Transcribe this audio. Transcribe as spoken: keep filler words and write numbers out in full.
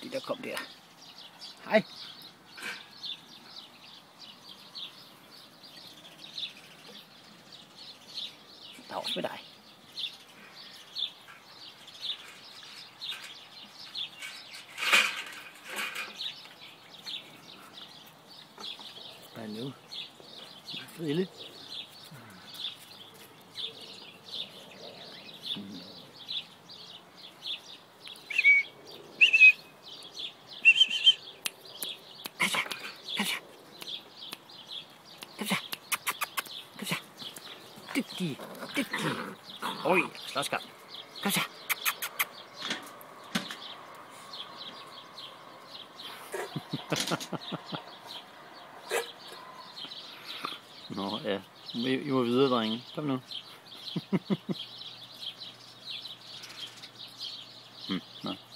de der kom der. Hej. Der er også med dig. Hvad nu? Frille. Dygtig, dygtig. Oj, slåskamp. Kom så. Nå ja, I må videre, drenge. Kom nu. hm, nå.